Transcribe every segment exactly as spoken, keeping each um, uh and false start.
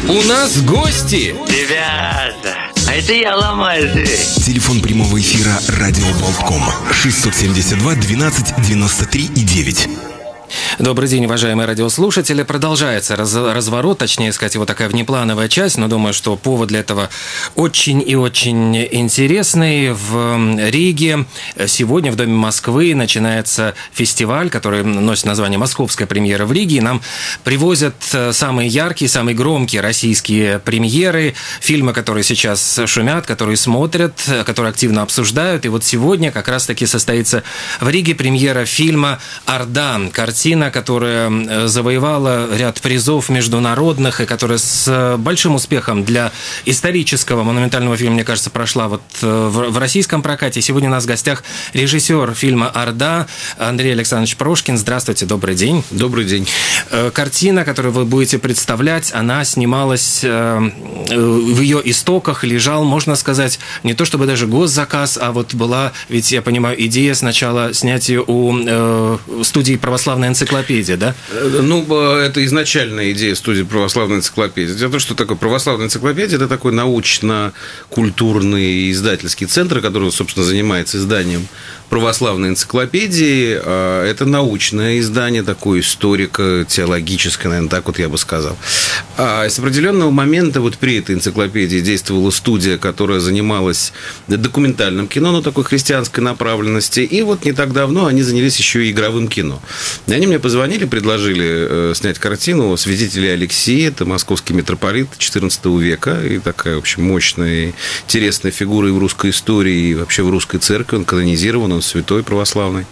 У нас гости! Ребята, а это я ломаю дверь. Телефон прямого эфира радио Болтком шестьсот семьдесят два двенадцать девяносто три и девять. Добрый день, уважаемые радиослушатели. Продолжается раз, разворот, точнее сказать, его такая внеплановая часть, но думаю, что повод для этого очень и очень интересный. В Риге сегодня в Доме Москвы начинается фестиваль, который носит название «Московская премьера в Риге». И нам привозят самые яркие, самые громкие российские премьеры, фильмы, которые сейчас шумят, которые смотрят, которые активно обсуждают. И вот сегодня как раз-таки состоится в Риге премьера фильма «Орда». Картина, которая завоевала ряд призов международных и которая с большим успехом для исторического монументального фильма, мне кажется, прошла вот в российском прокате. Сегодня у нас в гостях режиссер фильма «Орда» Андрей Александрович Прошкин. Здравствуйте, добрый день. Добрый день. Картина, которую вы будете представлять, она снималась, в ее истоках лежал, можно сказать, не то чтобы даже госзаказ, а вот была, ведь я понимаю, идея сначала снять ее у студии «Православная энциклопедия», да? Ну, это изначальная идея студии «Православная энциклопедия». Дело в том, что такое «Православная энциклопедия» – это такой научно-культурный издательский центр, который, собственно, занимается изданием православной энциклопедии. Это научное издание, такое историко-теологическое, наверное, так вот я бы сказал. А с определенного момента вот при этой энциклопедии действовала студия, которая занималась документальным кино, но такой христианской направленности. И вот не так давно они занялись еще и игровым кино. И они мне позвонили, предложили снять картину «Святитель Алексий». Это московский митрополит четырнадцатого века. И такая, в общем, мощная, интересная фигура и в русской истории, и вообще в русской церкви. Он канонизирован, он святой православный.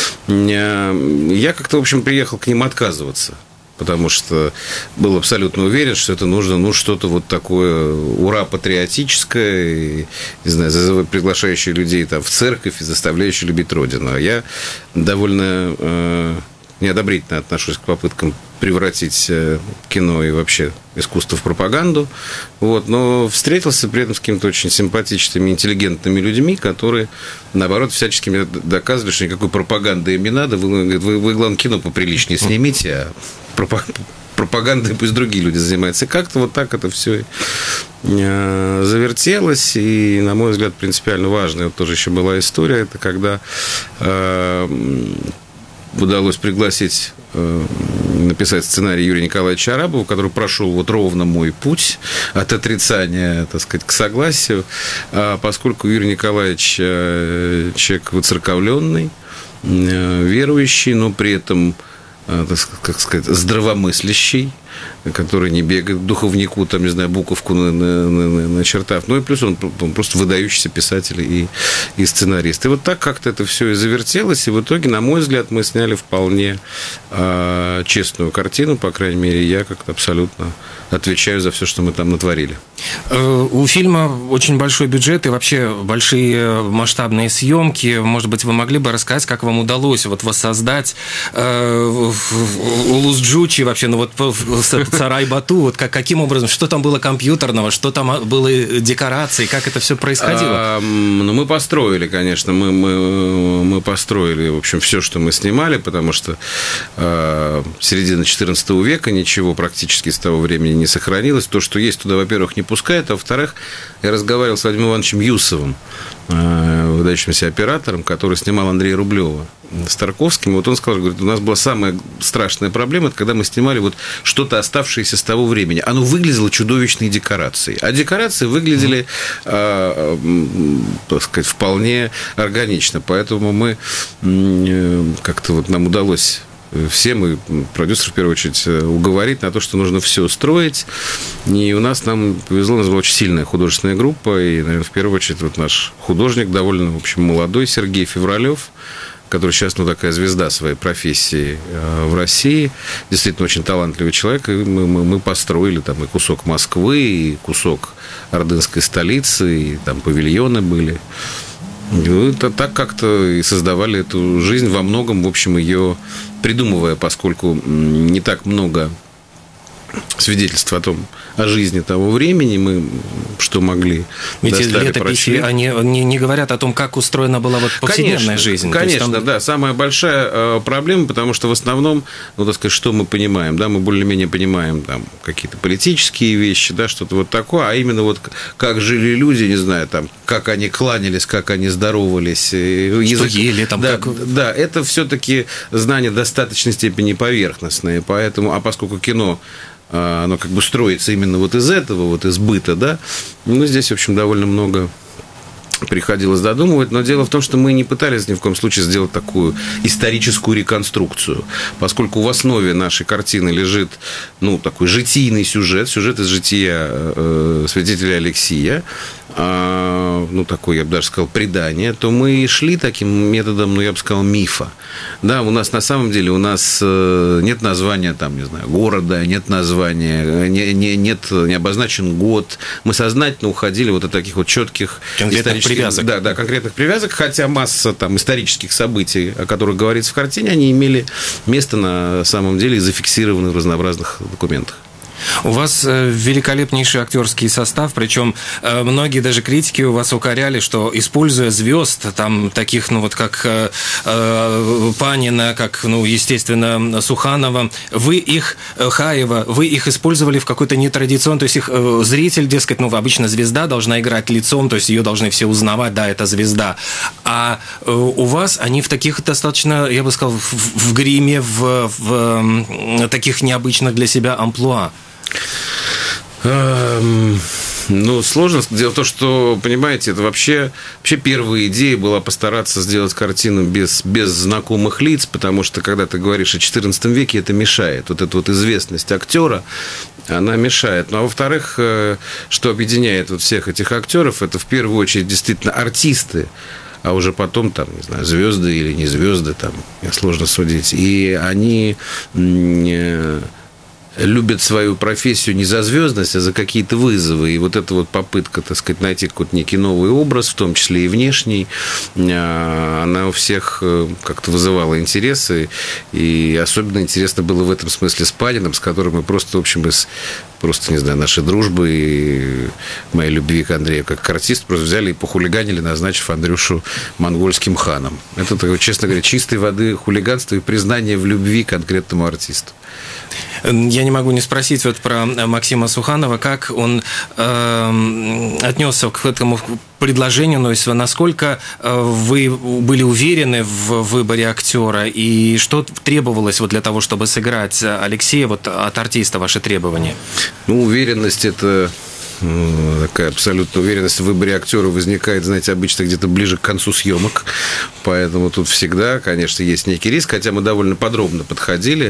Я как-то, в общем, приехал к ним отказываться, потому что был абсолютно уверен, что это нужно, ну, что-то вот такое ура-патриотическое, и, не знаю, приглашающее людей там в церковь и заставляющее любить Родину. А я довольно э, неодобрительно отношусь к попыткам превратить кино и вообще искусство в пропаганду. Вот. Но встретился при этом с какими-то очень симпатичными, интеллигентными людьми, которые, наоборот, всячески мне доказывали, что никакой пропаганды им не надо. Вы, вы, вы главное, кино поприличнее снимите, а пропагандой пусть другие люди занимаются. И как-то вот так это все завертелось. И, на мой взгляд, принципиально важная вот тоже еще была история. Это когда э, удалось пригласить, э, написать сценарий Юрия Николаевича Арабова, который прошел вот ровно мой путь от отрицания, так сказать, к согласию, а поскольку Юрий Николаевич э, человек выцерковленный, э, верующий, но при этом, э, так, как сказать, здравомыслящий, который не бегает к духовнику, там, не знаю, буковку начертав. Ну и плюс он, он просто выдающийся писатель и, и сценарист. И вот так как-то это все и завертелось, и в итоге, на мой взгляд, мы сняли вполне э, честную картину, по крайней мере, я как-то абсолютно отвечаю за все, что мы там натворили. У фильма очень большой бюджет и вообще большие масштабные съемки. Может быть, вы могли бы рассказать, как вам удалось вот воссоздать э, Улус-Джучи вообще, ну вот Сарай-Бату, вот как, каким образом, что там было компьютерного, что там было декорации, как это все происходило? А, ну, мы построили, конечно, мы, мы, мы построили, в общем, все, что мы снимали, потому что э, середина четырнадцатого века ничего практически с того времени не сохранилось. То, что есть, туда, во-первых, не пускают, а во-вторых, я разговаривал с Владимиром Ивановичем Юсовым, э, выдающимся оператором, который снимал Андрея Рублева с Тарковским. Вот он сказал, говорит, у нас была самая страшная проблема, это когда мы снимали вот что-то оставшееся с того времени. Оно выглядело чудовищной декорацией. А декорации выглядели, э, э, так сказать, вполне органично. Поэтому мы э, как-то вот нам удалось всем, и продюсер, в первую очередь, уговорить на то, что нужно все строить. И у нас, нам повезло, у нас была очень сильная художественная группа, и, наверное, в первую очередь, вот наш художник, довольно, в общем, молодой, Сергей Февралев, который сейчас, ну, такая звезда своей профессии в России, действительно очень талантливый человек, и мы, мы, мы построили там и кусок Москвы, и кусок ордынской столицы, и там павильоны были. И это так как-то и создавали эту жизнь, во многом, в общем, ее придумывая, поскольку не так много свидетельство о том, о жизни того времени, мы что могли. Ведь летописи, они не, не говорят о том, как устроена была вот повседневная конечно, жизнь. Конечно, там... да. Самая большая проблема, потому что в основном, ну, так сказать, что мы понимаем, да, мы более-менее понимаем там какие-то политические вещи, да, что-то вот такое, а именно вот как жили люди, не знаю, там, как они кланялись, как они здоровались. Что язык... ели там. Да, как... да, это все-таки знания в достаточной степени поверхностные, поэтому, а поскольку кино оно как бы строится именно вот из этого, вот из быта, да, ну, здесь, в общем, довольно много приходилось додумывать, но дело в том, что мы не пытались ни в коем случае сделать такую историческую реконструкцию, поскольку в основе нашей картины лежит, ну, такой житийный сюжет, сюжет из жития э, святителя Алексия, э, ну, такой, я бы даже сказал, предание, то мы шли таким методом, ну, я бы сказал, мифа. Да, у нас на самом деле, у нас нет названия, там, не знаю, города, нет названия, не, не, нет, не обозначен год. Мы сознательно уходили вот от таких вот четких конкретных привязок. Да, да, конкретных привязок, хотя масса там исторических событий, о которых говорится в картине, они имели место на самом деле и зафиксированы в разнообразных документах. У вас великолепнейший актерский состав, причем многие даже критики у вас укоряли, что, используя звезд, там, таких, ну, вот как э, Панина, как, ну, естественно, Суханова, вы их, Хаева, вы их использовали в какой-то нетрадиционный, то есть их э, зритель, дескать, ну, обычно звезда должна играть лицом, то есть ее должны все узнавать, да, это звезда, а э, у вас они в таких достаточно, я бы сказал, в, в гриме, в, в э, таких необычных для себя амплуа. Ну, сложно. Дело в том, что, понимаете, это вообще, вообще первая идея была постараться сделать картину без, без знакомых лиц, потому что, когда ты говоришь о четырнадцатом веке, это мешает. Вот эта вот известность актера, она мешает. Ну, а во-вторых, что объединяет вот всех этих актеров, это в первую очередь действительно артисты, а уже потом, там, не знаю, звезды или не звезды, там, сложно судить. И они любят свою профессию не за звездность, а за какие-то вызовы. И вот эта вот попытка, так сказать, найти какой-то некий новый образ, в том числе и внешний, она у всех как-то вызывала интересы. И особенно интересно было в этом смысле с Паниным, с которым мы просто, в общем, из просто, не знаю, нашей дружбы и моей любви к Андрею как к артисту просто взяли и похулиганили, назначив Андрюшу монгольским ханом. Это, честно говоря, чистой воды хулиганство и признание в любви к конкретному артисту. Я не могу не спросить вот про Максима Суханова, как он э, отнесся к этому предложению, то есть насколько вы были уверены в выборе актера и что требовалось вот для того, чтобы сыграть Алексея, вот от артиста ваши требования? Ну, уверенность – это... Такая абсолютная уверенность в выборе актера возникает, знаете, обычно где-то ближе к концу съемок. Поэтому тут всегда, конечно, есть некий риск, хотя мы довольно подробно подходили.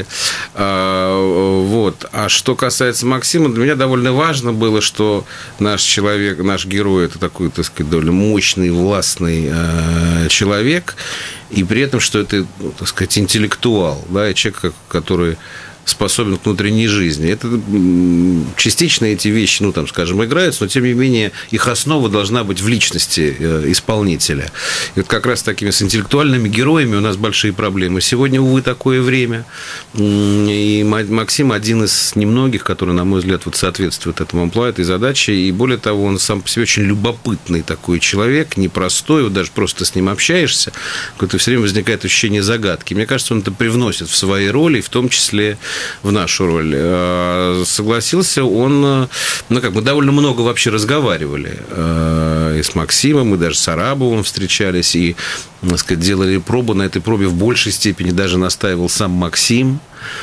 Вот. А что касается Максима, для меня довольно важно было, что наш человек, наш герой, это такой, так сказать, довольно мощный, властный человек, и при этом, что это, так сказать, интеллектуал, да, и человек, который способен к внутренней жизни. Это частично эти вещи, ну, там, скажем, играются, но, тем не менее, их основа должна быть в личности исполнителя. И вот как раз такими с интеллектуальными героями у нас большие проблемы. Сегодня, увы, такое время. И Максим один из немногих, который, на мой взгляд, вот соответствует этому амплуа, этой задаче. И более того, он сам по себе очень любопытный такой человек, непростой. Вот даже просто с ним общаешься, какое-то все время возникает ощущение загадки. Мне кажется, он это привносит в свои роли, в том числе в нашу роль. Согласился он, ну, как мы довольно много вообще разговаривали и с Максимом, и даже с Арабовым встречались, и, так сказать, делали пробу. На этой пробе в большей степени даже настаивал сам Максим.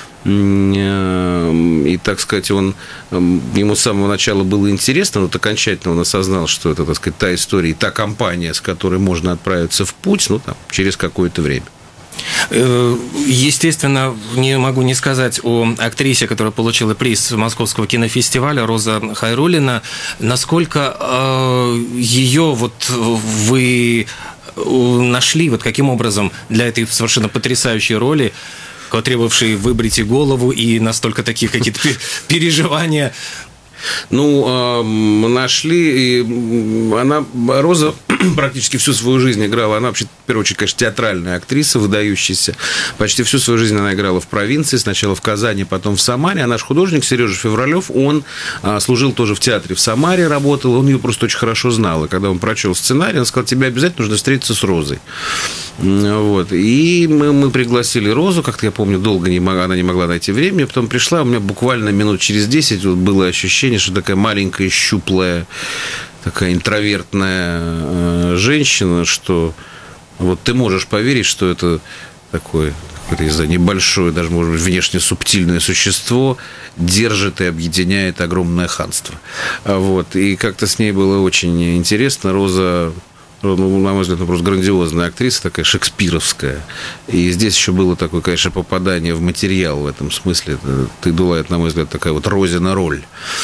И, так сказать, он, ему с самого начала было интересно, но вот окончательно он осознал, что это, так сказать, та история и та компания, с которой можно отправиться в путь, ну, там, через какое-то время. Естественно, не могу не сказать о актрисе, которая получила приз Московского кинофестиваля, Роза Хайруллина. Насколько э, ее вот вы нашли, вот каким образом для этой совершенно потрясающей роли, требовавшей выбрить и голову, и настолько такие какие-то переживания? Ну, мы нашли, и она, Роза, практически всю свою жизнь играла. Она вообще, в первую очередь, конечно, театральная актриса, выдающаяся. Почти всю свою жизнь она играла в провинции, сначала в Казани, потом в Самаре. А наш художник Сережа Февралев, он служил тоже в театре в Самаре, работал. Он ее просто очень хорошо знал. И когда он прочел сценарий, он сказал: тебе обязательно нужно встретиться с Розой. Вот. И мы, мы пригласили Розу. Как-то, я помню, долго не могла, она не могла найти время. Потом пришла, у меня буквально минут через десять вот было ощущение, что такая маленькая, щуплая, такая интровертная женщина, что вот ты можешь поверить, что это такое, не знаю, небольшое, даже, может быть, внешне субтильное существо держит и объединяет огромное ханство. Вот. И как-то с ней было очень интересно. Роза, ну, на мой взгляд, ну, просто грандиозная актриса, такая шекспировская. И здесь еще было такое, конечно, попадание в материал в этом смысле. Ты Дулает, на мой взгляд, такая вот Розина роль.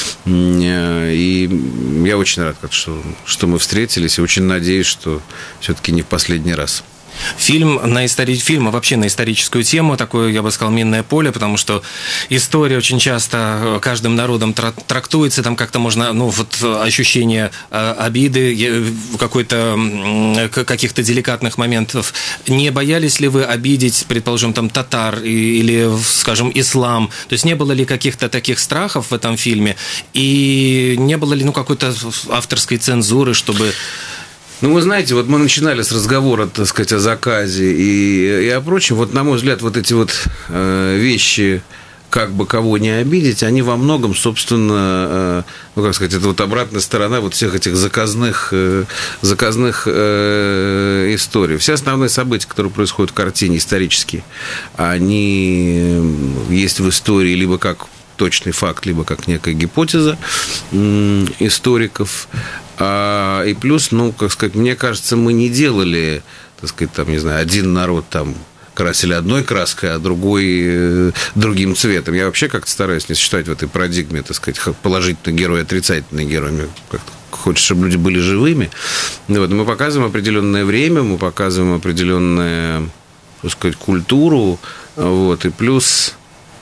И я очень рад, что, что мы встретились, и очень надеюсь, что все-таки не в последний раз. Фильм, на истори... Фильм вообще на историческую тему, такое, я бы сказал, минное поле, потому что история очень часто каждым народом трактуется, там как-то можно, ну, вот ощущение обиды, какой-то, каких-то деликатных моментов. Не боялись ли вы обидеть, предположим, там, татар или, скажем, ислам? То есть не было ли каких-то таких страхов в этом фильме? И не было ли, ну, какой-то авторской цензуры, чтобы... Ну, вы знаете, вот мы начинали с разговора, так сказать, о заказе и, и о прочем. Вот, на мой взгляд, вот эти вот э, вещи, как бы кого не обидеть, они во многом, собственно, э, ну, как сказать, это вот обратная сторона вот всех этих заказных, э, заказных э, историй. Все основные события, которые происходят в картине исторические, они есть в истории либо как точный факт, либо как некая гипотеза э, историков. А, и плюс, ну, как сказать, мне кажется, мы не делали, так сказать, там, не знаю, один народ там красили одной краской, а другой э, другим цветом. Я вообще как-то стараюсь не сочетать в этой парадигме, так сказать, положительный герой, отрицательный герой. Мне как-то хочется, чтобы люди были живыми. Вот. Мы показываем определенное время, мы показываем определенную, так сказать, культуру, вот. И плюс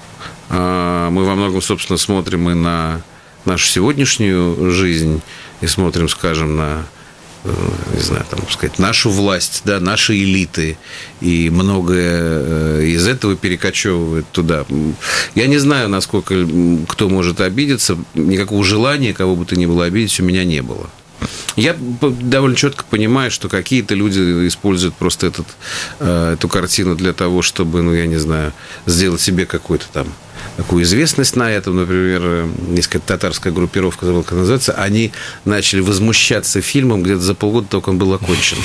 э, мы во многом, собственно, смотрим и на нашу сегодняшнюю жизнь, и смотрим, скажем, на, не знаю, там, сказать, нашу власть, да, наши элиты, и многое из этого перекочевывает туда. Я не знаю, насколько кто может обидеться, никакого желания кого бы то ни было обидеть у меня не было. Я довольно четко понимаю, что какие-то люди используют просто этот, эту картину для того, чтобы, ну, я не знаю, сделать себе какой-то там такую известность на этом. Например, есть какая-то татарская группировка, забыл, как называется, они начали возмущаться фильмом где-то за полгода, только он был окончен.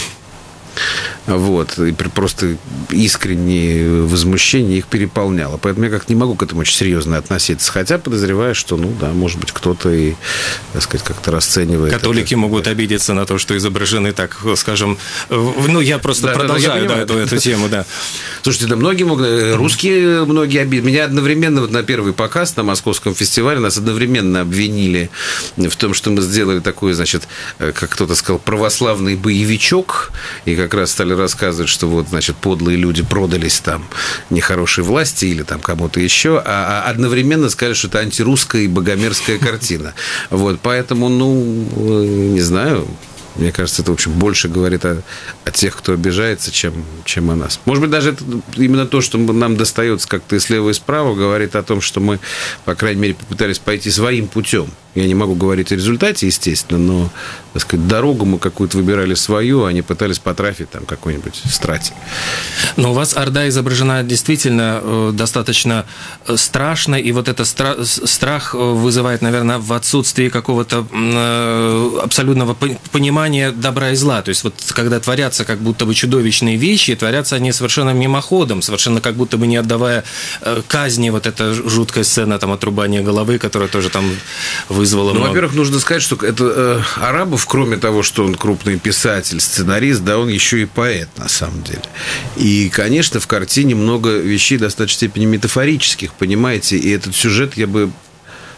Вот. И просто искреннее возмущение их переполняло. Поэтому я как-то не могу к этому очень серьезно относиться. Хотя подозреваю, что, ну да, может быть, кто-то и, так сказать, как-то расценивает. Католики это. Могут обидеться на то, что изображены, так скажем... Ну, я просто да, продолжаю да, да, эту, эту тему, да. Слушайте, да многие могут... Русские многие обидели. Меня одновременно вот на первый показ на Московском фестивале нас одновременно обвинили в том, что мы сделали такой, значит, как кто-то сказал, православный боевичок, и как раз стали рассказывать, что вот, значит, подлые люди продались там нехорошей власти или там кому-то еще, а одновременно сказали, что это антирусская и богомерзкая картина. Вот, поэтому, ну, не знаю, мне кажется, это, в общем, больше говорит о, о тех, кто обижается, чем, чем о нас. Может быть, даже это, именно то, что нам достается как-то и слева, и справа, говорит о том, что мы, по крайней мере, попытались пойти своим путем. Я не могу говорить о результате, естественно, но, так сказать, дорогу мы какую-то выбирали свою, а не пытались потрафить там какой-нибудь страти. Но у вас Орда изображена действительно достаточно страшно, и вот этот страх вызывает, наверное, в отсутствии какого-то абсолютного понимания добра и зла. То есть вот когда творятся как будто бы чудовищные вещи, творятся они совершенно мимоходом, совершенно как будто бы не отдавая казни, вот эта жуткая сцена там отрубания головы, которая тоже там вызвала. Ну, много... во-первых, нужно сказать, что это э, Арабов, кроме того, что он крупный писатель, сценарист, да, он еще и поэт, на самом деле. И, конечно, в картине много вещей в достаточной степени метафорических, понимаете, и этот сюжет я бы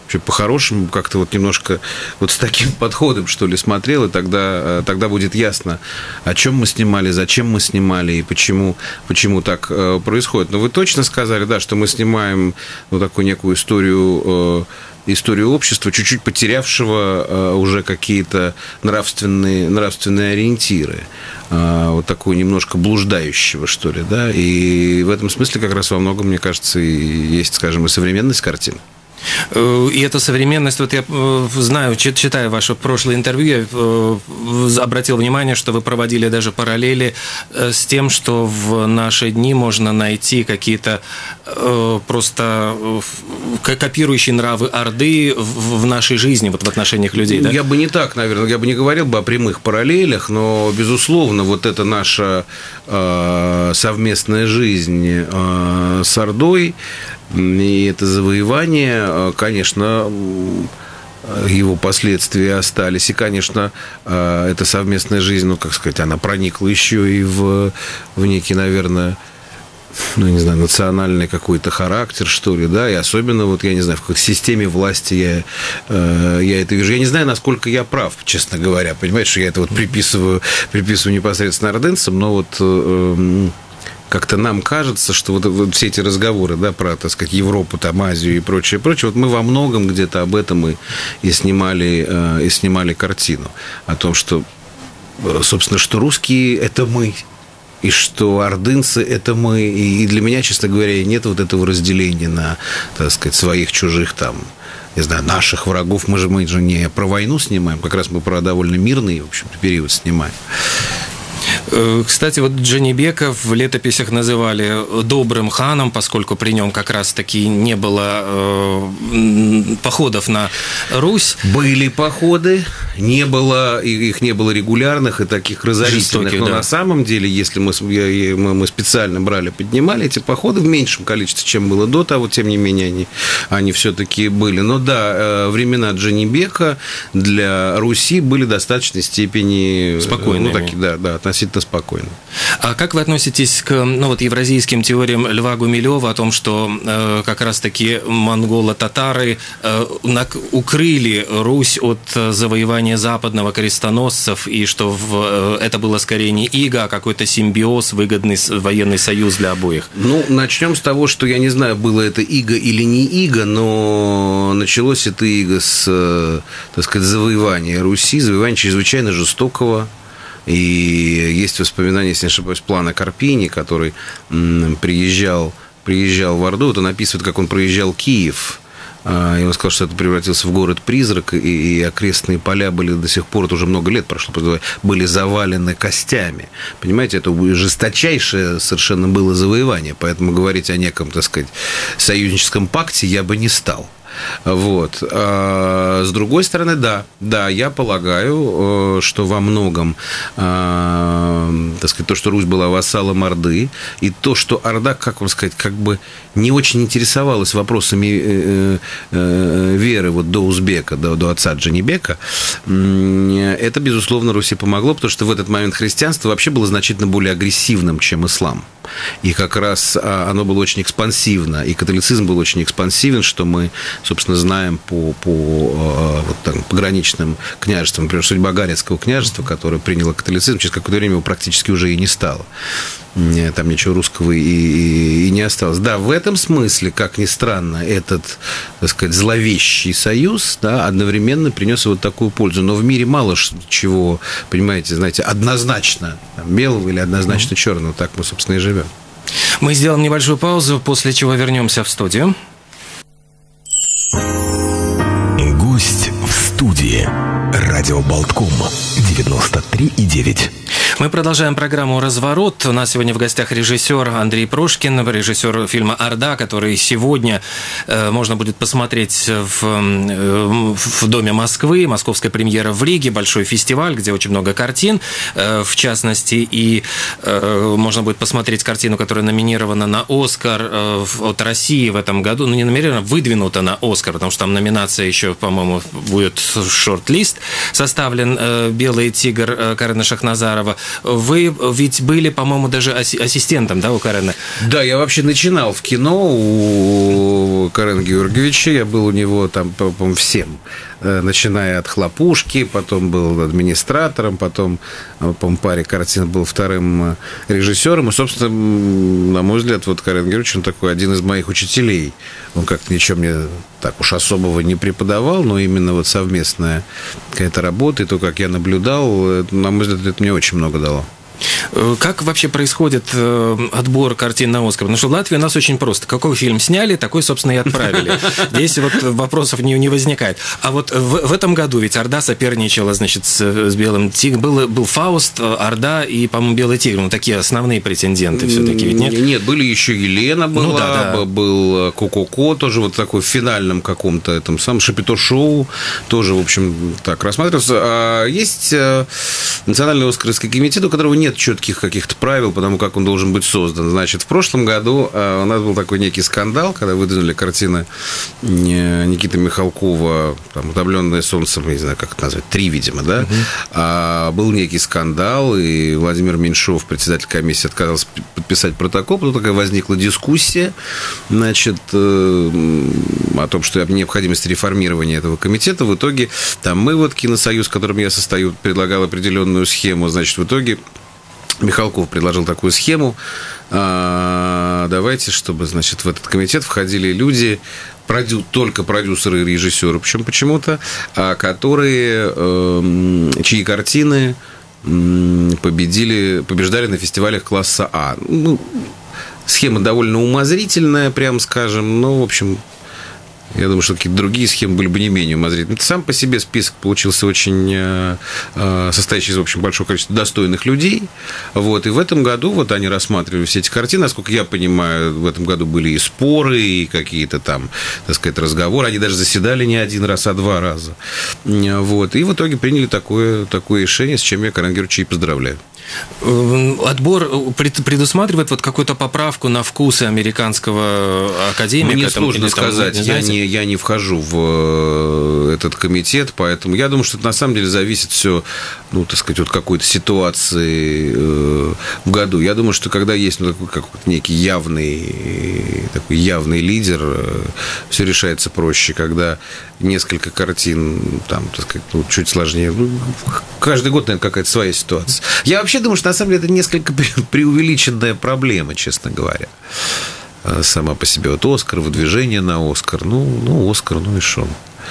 вообще по-хорошему как-то вот немножко вот с таким подходом, что ли, смотрел, и тогда, тогда будет ясно, о чем мы снимали, зачем мы снимали и почему, почему так происходит. Но вы точно сказали, да, что мы снимаем ну, такую некую историю, историю общества, чуть-чуть потерявшего уже какие-то нравственные, нравственные ориентиры. Вот такую немножко блуждающего, что ли, да, и в этом смысле как раз во многом, мне кажется, и есть, скажем, и современность картины. И эта современность, вот я знаю, читая ваше прошлое интервью, я обратил внимание, что вы проводили даже параллели с тем, что в наши дни можно найти какие-то просто копирующие нравы Орды в нашей жизни, вот в отношениях людей, да? Я бы не так, наверное, я бы не говорил бы о прямых параллелях, но, безусловно, вот эта наша совместная жизнь с Ордой, и это завоевание, конечно, его последствия остались. И, конечно, эта совместная жизнь, ну, как сказать, она проникла еще и в, в некий, наверное, ну, не знаю, национальный какой-то характер, что ли, да, и особенно, вот, я не знаю, в какой системе власти я, я это вижу. Я не знаю, насколько я прав, честно говоря, понимаете, что я это вот приписываю, приписываю непосредственно ордынцам, но вот... Как-то нам кажется, что вот, вот все эти разговоры, да, про, так сказать, Европу, там, Азию и прочее, прочее, вот мы во многом где-то об этом и, и, снимали, и снимали картину. О том, что, собственно, что русские – это мы, и что ордынцы – это мы. И для меня, честно говоря, нет вот этого разделения на, так сказать, своих, чужих, там, не знаю, наших врагов. Мы же, мы же не про войну снимаем, как раз мы про довольно мирный, в общем-то, период снимаем. Кстати, вот Джанибеков в летописях называли добрым ханом, поскольку при нем как раз-таки не было э, походов на Русь. Были походы, не было, их не было регулярных и таких разорительных. Жестоких, но да. На самом деле, если мы, мы специально брали, поднимали эти походы в меньшем количестве, чем было до того, тем не менее они, они все-таки были. Но да, времена Джанибека для Руси были в достаточной степени спокойными. Ну, такие, да, да, относительно спокойно. А как вы относитесь к ну, вот, евразийским теориям Льва Гумилева о том, что э, как раз-таки монголо-татары э, укрыли Русь от завоевания западного крестоносцев, и что в, э, это было скорее не иго, а какой-то симбиоз, выгодный военный союз для обоих? Ну, начнем с того, что я не знаю, было это иго или не иго, но началось это иго с, так сказать, завоевания Руси, завоевания чрезвычайно жестокого. И есть воспоминания, если не ошибаюсь, плана Карпини, который м, приезжал, приезжал в Орду. Он описывает, как он проезжал Киев. И он сказал, что это превратился в город-призрак, и, и окрестные поля были до сих пор, это уже много лет прошло, были завалены костями. Понимаете, это жесточайшее совершенно было завоевание. Поэтому говорить о неком, так сказать, союзническом пакте я бы не стал. Вот. А с другой стороны, да, да, я полагаю, что во многом, так сказать, то, что Русь была вассалом Орды, и то, что Орда, как вам сказать, как бы не очень интересовалась вопросами веры вот до Узбека, до, до отца Джанибека, это, безусловно, Руси помогло, потому что в этот момент христианство вообще было значительно более агрессивным, чем ислам. И как раз оно было очень экспансивно, и католицизм был очень экспансивен, что мы, собственно, знаем по, по вот, там, пограничным княжествам. Например, судьба Гарецкого княжества, которое приняло католицизм, через какое-то время его практически уже и не стало. Там ничего русского и, и, и не осталось. Да, в этом смысле, как ни странно, этот, так сказать, зловещий союз, да, одновременно принес вот такую пользу. Но в мире мало чего, понимаете, знаете, однозначно там, белого или однозначно черного. Так мы, собственно, и живем. Мы сделаем небольшую паузу, после чего вернемся в студию. Гость в студии. Радио Болтком девяносто три и девять. Мы продолжаем программу «Разворот». У нас сегодня в гостях режиссер Андрей Прошкин, режиссер фильма «Орда», который сегодня э, можно будет посмотреть в, э, в Доме Москвы. Московская премьера в Риге, большой фестиваль, где очень много картин, э, в частности, и э, можно будет посмотреть картину, которая номинирована на «Оскар» э, от России в этом году. Ну, не номинирована, выдвинута на «Оскар», потому что там номинация еще, по-моему, будет шорт-лист составлен, э, «Белый тигр» э, Карена Шахназарова. вы ведь были, по-моему, даже ассистентом, да, у Карена? Да, я вообще начинал в кино у Карена Георгиевича, я был у него там, по-моему, всем. Начиная от «Хлопушки», потом был администратором, потом, по-моему, паре картин был вторым режиссером. И, собственно, на мой взгляд, вот Карен Георгиевич, он такой один из моих учителей. Он как-то ничего мне так уж особого не преподавал, но именно вот совместная какая-то работа, и то, как я наблюдал, на мой взгляд, это мне очень много дало. Как вообще происходит отбор картин на «Оскар»? Потому что в Латвии у нас очень просто. Какой фильм сняли, такой, собственно, и отправили. Здесь вот вопросов не, не возникает. А вот в, в этом году ведь «Орда» соперничала, значит, с, с «Белым тигром». Был, был «Фауст», «Орда» и, по-моему, «Белый тигр». Ну, такие основные претенденты все-таки, ведь нет? Нет, были еще Елена была, ну, да, да. был Ко-Ко-Ко, тоже вот такой в финальном каком-то этом самом Шапито-шоу, тоже, в общем, так рассматривался. А есть Национальный Оскаровский комитет, у которого нет четких каких-то правил, потому как он должен быть создан. Значит, в прошлом году у нас был такой некий скандал, когда выдвинули картины Никиты Михалкова, там, «Утомленное солнцем», не знаю, как это назвать, три, видимо, да? Угу. А был некий скандал, и Владимир Меньшов, председатель комиссии, отказался подписать протокол, потом такая возникла дискуссия, значит, о том, что необходимость реформирования этого комитета. В итоге, там, мы вот, Киносоюз, в котором я состою, предлагал определенную схему, значит, в итоге Михалков предложил такую схему. Давайте, чтобы, значит, в этот комитет входили люди, продю, только продюсеры и режиссеры, причем почему-то, которые, чьи картины победили, побеждали на фестивалях класса А. Ну, схема довольно умозрительная, прям скажем, но, в общем... Я думаю, что какие-то другие схемы были бы не менее умозрительны. Сам по себе список получился очень э, состоящий из, в общем, большого количества достойных людей. Вот. И в этом году вот они рассматривали все эти картины. Насколько я понимаю, в этом году были и споры, и какие-то там, так сказать, разговоры. Они даже заседали не один раз, а два раза. Вот. И в итоге приняли такое, такое решение, с чем я Карена Георгиевича и поздравляю. Отбор предусматривает вот какую-то поправку на вкусы американского академика? Мне сложно сказать, я не, я не вхожу в этот комитет, поэтому я думаю, что это на самом деле зависит все, ну, так сказать, от какой-то ситуации в году. Я думаю, что когда есть, ну, такой какой-то некий явный, такой явный лидер, все решается проще. Когда несколько картин, там, так сказать, ну, чуть сложнее. Каждый год, наверное, какая-то своя ситуация. Я вообще думаю, что на самом деле это несколько преувеличенная проблема, честно говоря. Сама по себе. Вот «Оскар», выдвижение на «Оскар». Ну, ну «Оскар», ну и шо.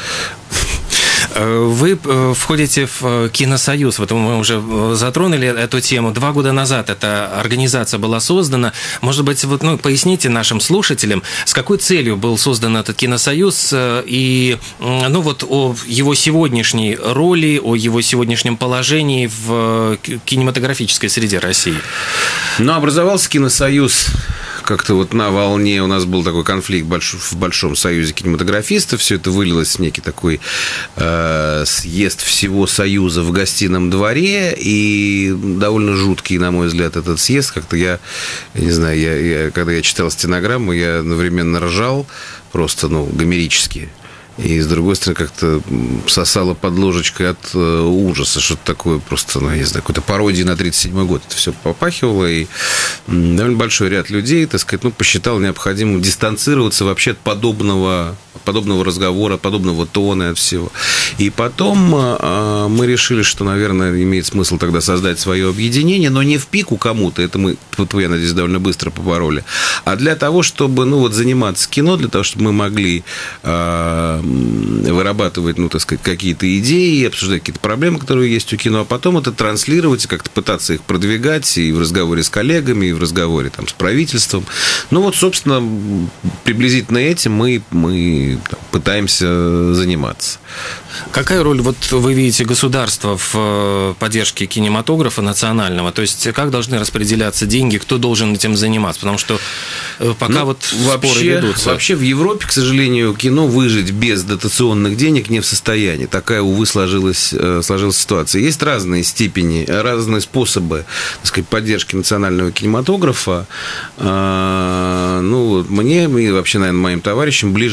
Вы входите в Киносоюз, вот мы уже затронули эту тему. Два года назад эта организация была создана. Может быть, вот, ну, поясните нашим слушателям, с какой целью был создан этот Киносоюз и, ну, вот, о его сегодняшней роли, о его сегодняшнем положении в кинематографической среде России. Ну, образовался Киносоюз как-то вот на волне. У нас был такой конфликт в Большом союзе кинематографистов. Все это вылилось в некий такой э, съезд всего союза в гостином дворе. И довольно жуткий, на мой взгляд, этот съезд. Как-то я, я не знаю, я, я, когда я читал стенограмму, я одновременно ржал просто, ну, гомерически. И, с другой стороны, как-то сосало под ложечкой от э, ужаса. Что-то такое просто, ну, я не знаю, какой-то пародии на тридцать седьмой год. Это все попахивало. И довольно большой ряд людей, так сказать, ну, посчитал необходимым дистанцироваться вообще от подобного, подобного разговора, подобного тона, от всего. И потом э, мы решили, что, наверное, имеет смысл тогда создать свое объединение, но не в пику кому-то. Это мы, я надеюсь, довольно быстро побороли. А для того, чтобы, ну, вот, заниматься кино, для того, чтобы мы могли... Э, вырабатывать, ну, так сказать, какие-то идеи, обсуждать какие-то проблемы, которые есть у кино, а потом это транслировать и как-то пытаться их продвигать и в разговоре с коллегами, и в разговоре там, с правительством. Ну, вот, собственно, приблизительно этим мы, мы там, пытаемся заниматься. Какая роль вот вы видите государства в поддержке кинематографа национального? То есть как должны распределяться деньги, кто должен этим заниматься? Потому что пока ну, вот вообще, споры ведутся. Вообще в Европе, к сожалению, кино выжить без дотационных денег не в состоянии. Такая, увы, сложилась, сложилась ситуация. Есть разные степени, разные способы, так сказать, поддержки национального кинематографа. Ну, мне и вообще, наверное, моим товарищам ближе всего,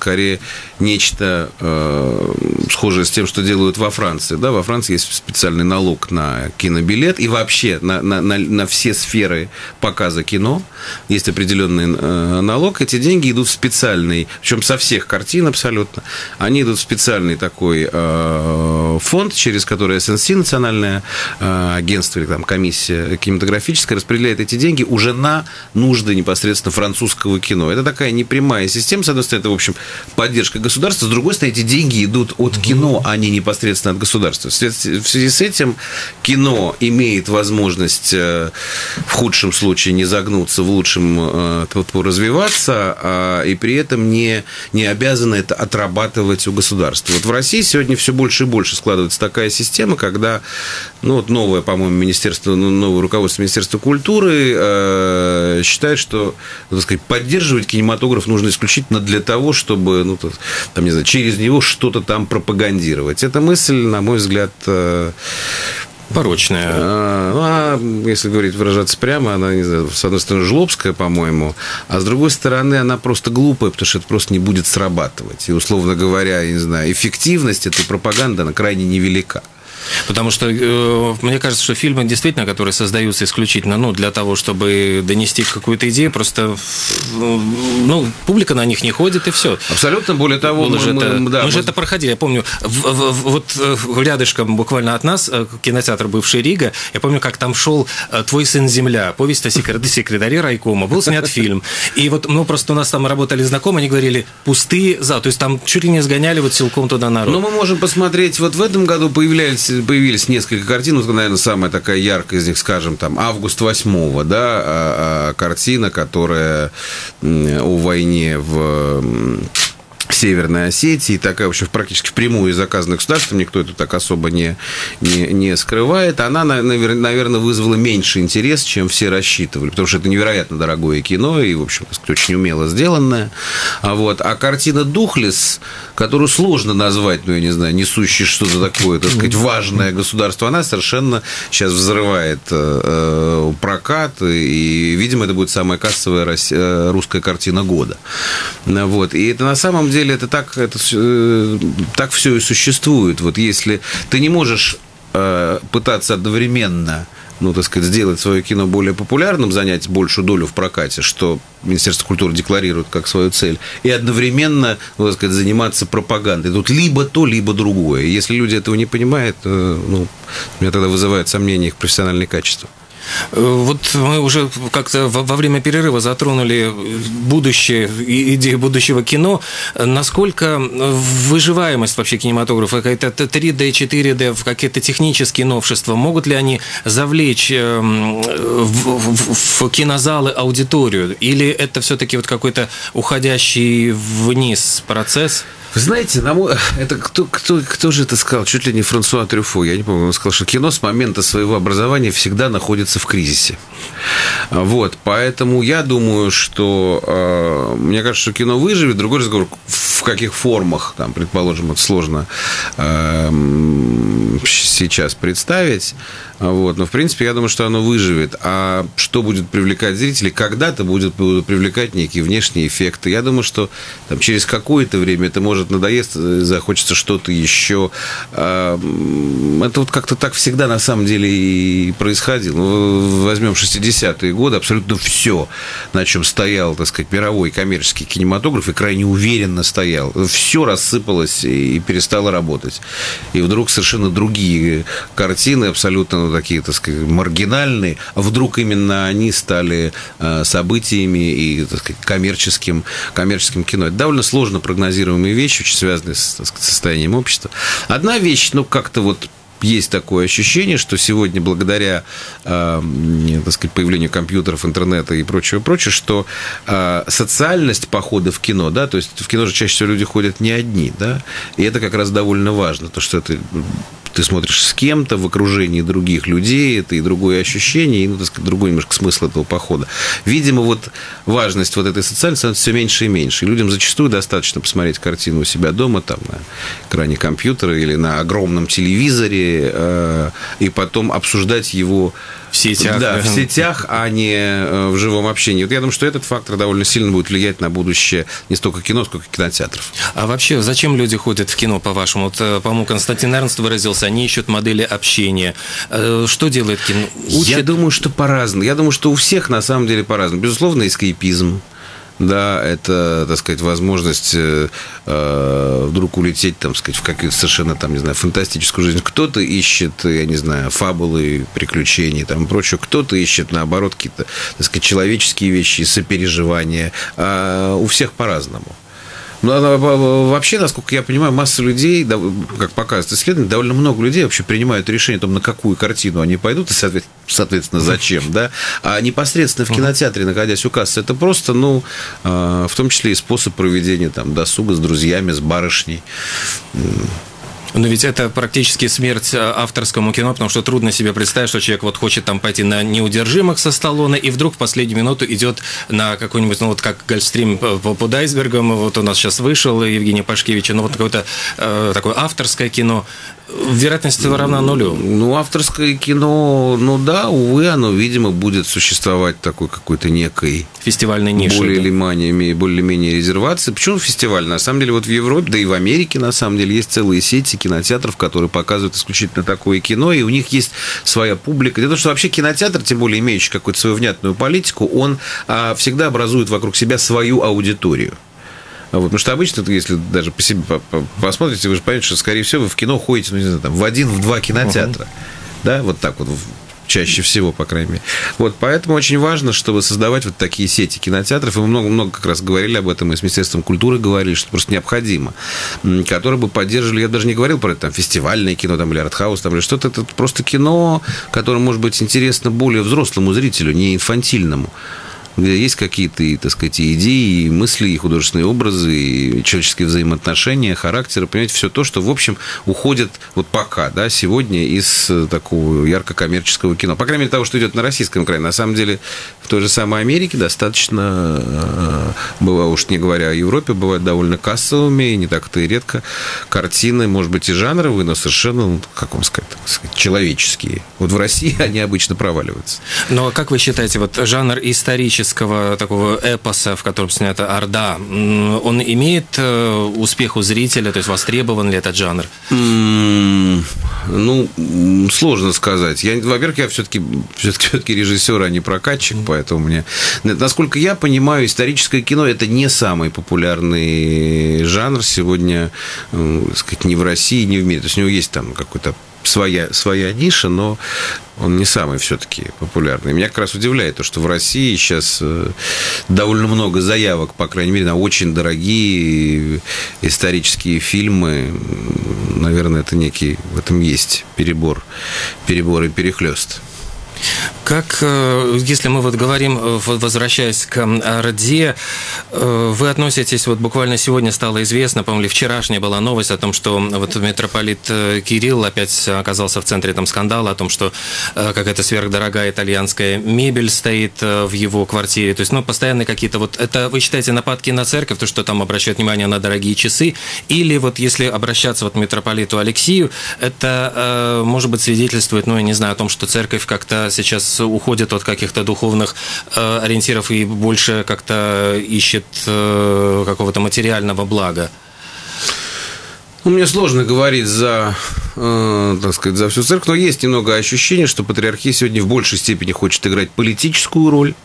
скорее нечто э, схожее с тем, что делают во Франции. Да, во Франции есть специальный налог на кинобилет и вообще на, на, на, на все сферы показа кино. Есть определенный э, налог. Эти деньги идут в специальный, причем со всех картин абсолютно, они идут в специальный такой э, фонд, через который эс эн си, национальное э, агентство или там, комиссия кинематографическая, распределяет эти деньги уже на нужды непосредственно французского кино. Это такая непрямая система. С одной стороны, это, в общем, поддержка государства. С другой стороны, эти деньги идут от кино, а не непосредственно от государства. В связи с этим кино имеет возможность в худшем случае не загнуться, в лучшем развиваться, и при этом не, не обязано это отрабатывать у государства. Вот в России сегодня все больше и больше складывается такая система, когда ну, вот новое, по-моему, министерство, новое руководство Министерства культуры э, считает, что, так сказать, поддерживать кинематограф нужно исключительно для того, чтобы ну, там, не знаю, через него что-то там пропагандировать. Эта мысль, на мой взгляд, э, порочная. А, если говорить, выражаться прямо, она, не знаю, с одной стороны, жлобская, по-моему, а с другой стороны, она просто глупая, потому что это просто не будет срабатывать. И, условно говоря, я не знаю, эффективность этой пропаганды, она крайне невелика. Потому что э, мне кажется, что фильмы действительно, которые создаются исключительно ну, для того, чтобы донести какую-то идею, просто ну, публика на них не ходит, и все. Абсолютно, более того, мы, же, мы, это, да, мы мы... же это проходили. Я помню, в, в, вот рядышком буквально от нас кинотеатр бывший Рига, я помню, как там шел «Твой сын земля», повесть о секретаре райкома, был снят фильм. И вот ну, просто у нас там работали знакомые, они говорили, пустые залы, то есть там чуть ли не сгоняли вот силком туда народ. Но мы можем посмотреть, вот в этом году появлялись появились несколько картин, вот, наверное, самая такая яркая из них, скажем, там, «Август восьмого», да, картина, которая о войне в Северной Осетии, такая, в общем, практически впрямую заказана государством, никто это так особо не, не, не скрывает. Она, наверное, вызвала меньше интерес, чем все рассчитывали, потому что это невероятно дорогое кино и, в общем, очень умело сделанное. А, вот. а картина «Духлесс», которую сложно назвать, ну, я не знаю, несущей что-то такое, так сказать, важное государство, она совершенно сейчас взрывает э, прокат, и, видимо, это будет самая кассовая Россия, русская картина года. Вот. И это на самом деле это так, это, э, так все и существует. Вот если ты не можешь э, пытаться одновременно, ну, так сказать, сделать свое кино более популярным, занять большую долю в прокате, что Министерство культуры декларирует как свою цель, и одновременно, ну, так сказать, заниматься пропагандой. Тут либо то, либо другое. Если люди этого не понимают, э, ну, меня тогда вызывает сомнение их профессиональные качества. Вот мы уже как-то во время перерыва затронули будущее, идею будущего кино. Насколько выживаемость вообще кинематографа, какая-то три дэ, четыре дэ, какие-то технические новшества, могут ли они завлечь в, в, в кинозалы аудиторию? Или это все-таки вот какой-то уходящий вниз процесс? Вы знаете, на мой... это кто, кто, кто же это сказал? Чуть ли не Франсуа Трюфо. Я не помню, он сказал, что кино с момента своего образования всегда находится в кризисе. Вот, поэтому я думаю, что э, мне кажется, что кино выживет. Другой разговор, в каких формах, там, предположим, это сложно э, сейчас представить. Вот, но, в принципе, я думаю, что оно выживет. А что будет привлекать зрителей? Когда-то будут, будут привлекать некие внешние эффекты. Я думаю, что там, через какое-то время это может надоест, захочется что-то еще. Это вот как-то так всегда на самом деле и происходило. Возьмем шестидесятые годы, абсолютно все, на чем стоял, так сказать, мировой коммерческий кинематограф, и крайне уверенно стоял. Все рассыпалось и перестало работать. И вдруг совершенно другие картины, абсолютно ну, такие, так сказать, маргинальные, а вдруг именно они стали событиями и, так сказать, коммерческим, коммерческим кино. Это довольно сложно прогнозируемые вещи, очень связанные с, так сказать, состоянием общества. Одна вещь, ну, как-то вот есть такое ощущение, что сегодня благодаря, э, так сказать, появлению компьютеров, интернета и прочего, прочего, что э, социальность похода в кино, да, то есть в кино же чаще всего люди ходят не одни, да, и это как раз довольно важно, то, что это... Ты смотришь с кем-то в окружении других людей, это и другое ощущение, и, ну, так сказать, другой немножко смысл этого похода. Видимо, вот важность вот этой социальности становится все меньше и меньше. И людям зачастую достаточно посмотреть картину у себя дома, там, на экране компьютера или на огромном телевизоре, э, и потом обсуждать его В сетях. Да, в сетях, а не в живом общении. Вот я думаю, что этот фактор довольно сильно будет влиять на будущее не столько кино, сколько кинотеатров. А вообще, зачем люди ходят в кино, по-вашему? Вот, по-моему, Константин Эрнст выразился, они ищут модели общения. Что делает кино? Учит? Я думаю, что по-разному. Я думаю, что у всех на самом деле по-разному. Безусловно, эскейпизм. Да, это, так сказать, возможность э, вдруг улететь, там, сказать, в какую-то совершенно, там, не знаю, фантастическую жизнь. Кто-то ищет, я не знаю, фабулы, приключения, там, прочее. Кто-то ищет, наоборот, какие-то, так сказать, человеческие вещи, сопереживания. А у всех по-разному. Но вообще, насколько я понимаю, масса людей, как показывает исследование, довольно много людей вообще принимают решение о том, на какую картину они пойдут, и, соответственно, зачем, да. А непосредственно в кинотеатре, находясь у кассы, это просто, ну, в том числе и способ проведения там досуга с друзьями, с барышней. Но ведь это практически смерть авторскому кино, потому что трудно себе представить, что человек вот хочет там пойти на «Неудержимых» со Сталлоне, и вдруг в последнюю минуту идет на какой-нибудь, ну вот как «Гольфстрим под айсбергом», вот у нас сейчас вышел Евгений Пашкевич, ну вот какое-то э, такое авторское кино. Вероятность равна нулю. Ну, авторское кино, ну да, увы, оно, видимо, будет существовать такой какой-то некой фестивальной ниши, более, да? или менее, более-менее резервации. Почему фестиваль? На самом деле, вот в Европе, да и в Америке, на самом деле, есть целые сети кинотеатров, которые показывают исключительно такое кино, и у них есть своя публика. Дело в том, что вообще кинотеатр, тем более имеющий какую-то свою внятную политику, он а, всегда образует вокруг себя свою аудиторию. Вот, потому что обычно, если даже по себе посмотрите, вы же поймете, что, скорее всего, вы в кино ходите, ну, не знаю, там, в один, в два кинотеатра. Uh-huh. Да, вот так вот, чаще всего, по крайней мере. Вот, поэтому очень важно, чтобы создавать вот такие сети кинотеатров, и мы много-много как раз говорили об этом, и с Министерством культуры говорили, что просто необходимо, которые бы поддерживали, я даже не говорил про это, там, фестивальное кино, там, или артхаус, там, или что-то, это просто кино, которое может быть интересно более взрослому зрителю, не инфантильному, где есть какие-то, так сказать, идеи, и мысли, и художественные образы, и человеческие взаимоотношения, характеры, понимаете, все то, что, в общем, уходит вот пока, да, сегодня из такого ярко-коммерческого кино. По крайней мере, того, что идет на российском крае. На самом деле, в той же самой Америке достаточно, бывает, уж не говоря о Европе, бывают довольно кассовыми, и не так-то и редко, картины, может быть, и жанровые, но совершенно, ну, как вам сказать, так сказать, человеческие. Вот в России они обычно проваливаются. Но как вы считаете, вот жанр исторический, такого эпоса, в котором снята «Орда», он имеет успех у зрителя, то есть востребован ли этот жанр? Mm, ну, сложно сказать. Я, во-первых, я все-таки, все-таки, все-таки режиссер, а не прокатчик, поэтому мне... Насколько я понимаю, историческое кино – это не самый популярный жанр сегодня, так сказать, ни в России, ни в мире. То есть у него есть там какой-то Своя, своя ниша, но он не самый все-таки популярный. Меня как раз удивляет то, что в России сейчас довольно много заявок, по крайней мере, на очень дорогие исторические фильмы. Наверное, это некий, в этом есть перебор, перебор и перехлёст. Как, если мы вот говорим, возвращаясь к Орде, вы относитесь, вот буквально сегодня стало известно, по-моему, вчерашняя была новость о том, что вот митрополит Кирилл опять оказался в центре там скандала, о том, что какая-то сверхдорогая итальянская мебель стоит в его квартире. То есть, ну, постоянно какие-то вот... Это, вы считаете, нападки на церковь, то, что там обращают внимание на дорогие часы? Или вот если обращаться вот к митрополиту Алексию, это, может быть, свидетельствует, ну, я не знаю, о том, что церковь как-то сейчас уходит от каких-то духовных э, ориентиров и больше как-то ищет э, какого-то материального блага? Ну, мне сложно говорить за, э, так сказать, за всю церковь, но есть немного ощущения, что патриархия сегодня в большей степени хочет играть политическую роль,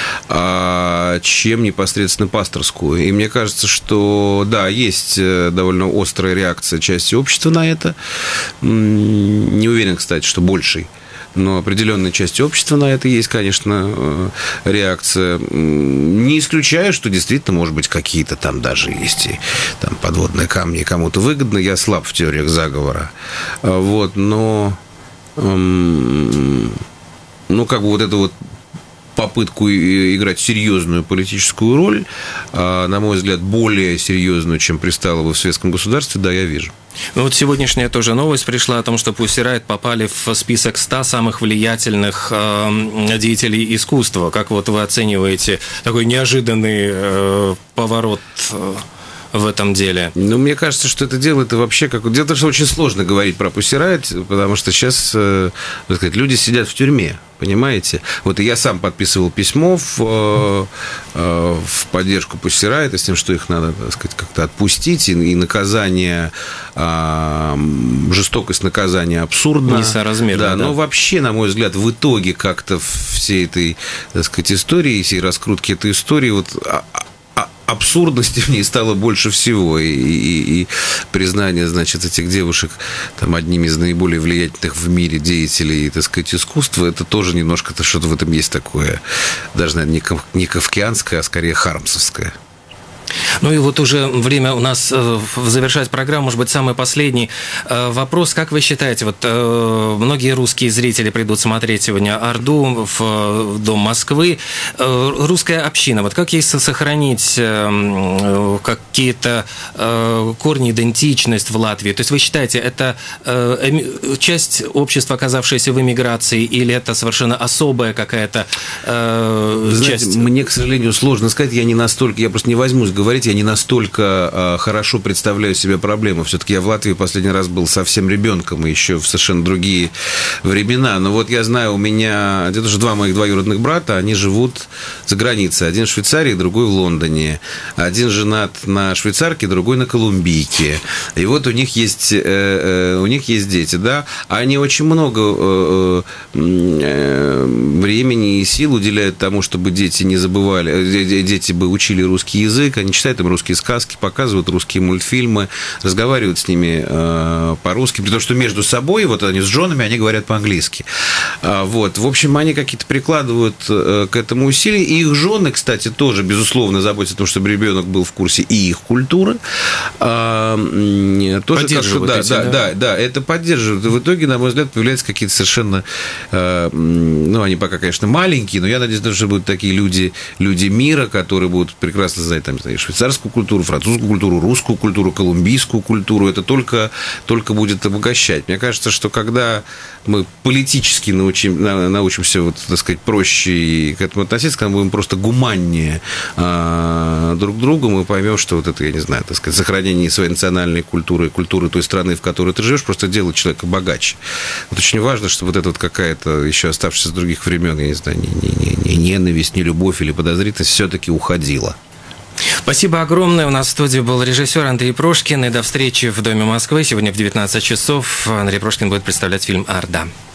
э, чем непосредственно пасторскую. И мне кажется, что, да, есть довольно острая реакция части общества на это. Не уверен, кстати, что большей. Но определенной части общества на это есть, конечно, реакция. Не исключаю, что действительно, может быть, какие-то там даже есть и там подводные камни кому-то выгодно. Я слаб в теориях заговора. Вот, но, ну, как бы вот это вот попытку играть серьезную политическую роль, на мой взгляд, более серьезную, чем пристало бы в светском государстве, да, я вижу. Ну вот сегодняшняя тоже новость пришла о том, что Pussy Riot попали в список ста самых влиятельных э, деятелей искусства. Как вот вы оцениваете такой неожиданный э, поворот э, в этом деле? Ну, мне кажется, что это дело, это вообще как... Дело в том, что очень сложно говорить про Pussy Riot, потому что сейчас, э, так сказать, люди сидят в тюрьме, понимаете? Вот и я сам подписывал письмо в, э, э, в поддержку Pussy Riot, с тем, что их надо, так сказать, как-то отпустить, и, и наказание, э, жестокость наказания абсурдна. Несоразмерно, да, да. Но вообще, на мой взгляд, в итоге как-то всей этой, так сказать, истории, всей раскрутки этой истории, вот... абсурдности в ней стало больше всего, и, и, и признание, значит, этих девушек там, одними из наиболее влиятельных в мире деятелей, так сказать, искусства, это тоже немножко-то что-то в этом есть такое, даже, наверное, не кавказское, а скорее хармсовское. Ну и вот уже время у нас завершать программу, может быть, самый последний вопрос. Как вы считаете, вот многие русские зрители придут смотреть сегодня «Орду» в Дом Москвы. Русская община, вот как ей сохранить какие-то корни, идентичность в Латвии? То есть вы считаете, это часть общества, оказавшаяся в эмиграции, или это совершенно особая какая-то часть? Знаете, мне, к сожалению, сложно сказать. Я не настолько, я просто не возьмусь говорить, я не настолько э, хорошо представляю себе проблему. Все-таки я в Латвии последний раз был совсем ребенком, и еще в совершенно другие времена. Но вот я знаю, у меня где-то уже два моих двоюродных брата, они живут за границей. Один в Швейцарии, другой в Лондоне. Один женат на швейцарке, другой на колумбийке. И вот у них есть, э, э, у них есть дети, да. Они очень много э, э, времени и сил уделяют тому, чтобы дети не забывали, дети бы учили русский язык, они читают им русские сказки, показывают русские мультфильмы, разговаривают с ними э, по-русски, при том, что между собой, вот они с женами, они говорят по-английски. А, вот. В общем, они какие-то прикладывают э, к этому усилия, и их жены, кстати, тоже, безусловно, заботятся о том, чтобы ребенок был в курсе и их культуры. А, тоже поддерживают да, эти, да, да? да, да, это поддерживают. И в итоге, на мой взгляд, появляются какие-то совершенно, э, ну, они пока, конечно, маленькие, но я надеюсь, что будут такие люди, люди мира, которые будут прекрасно знать, там, швейцарскую культуру, французскую культуру, русскую культуру, колумбийскую культуру. Это только, только будет обогащать. Мне кажется, что когда мы политически научим, научимся, вот, так сказать, проще к этому относиться, когда мы будем просто гуманнее а, друг к другу, мы поймем, что вот это, я не знаю, так сказать, сохранение своей национальной культуры, культуры той страны, в которой ты живешь, просто делает человека богаче. Вот очень важно, чтобы вот эта вот какая-то еще оставшаяся с других времен, я не знаю, не, не, не, не ненависть, не любовь или подозрительность все-таки уходила. Спасибо огромное. У нас в студии был режиссер Андрей Прошкин. И до встречи в Доме Москвы. Сегодня в девятнадцать часов Андрей Прошкин будет представлять фильм «Орда».